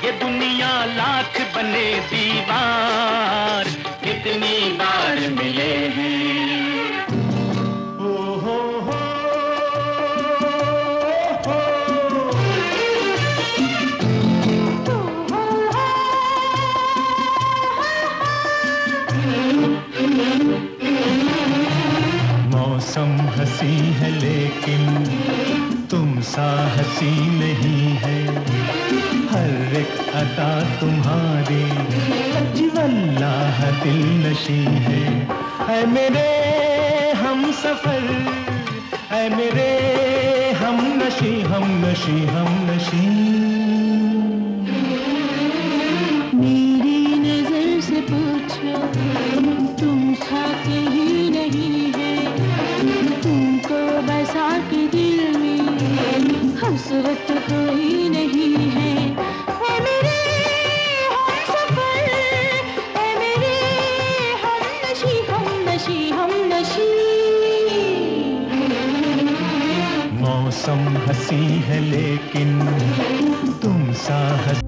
ये दुनिया लाख बने दीवार, कितनी बार मिले हैं। मौसम हंसी है लेकिन तुम सा हंसी नहीं है, हर एक अदा तुम्हारी वल्लाह दिल नशी है। ऐ मेरे हम सफर, ऐ मेरे हम नशी, हम नशी, हम नशी। मेरी नजर से पूछो तुम सा कहीं नहीं है, तुमको बसा के दिल में हसरत कोई नहीं है। ऐ मेरे हम सफर, ऐ मेरे हम नशी, हम नशी, हम नशी। मौसम हंसी है लेकिन तुम सा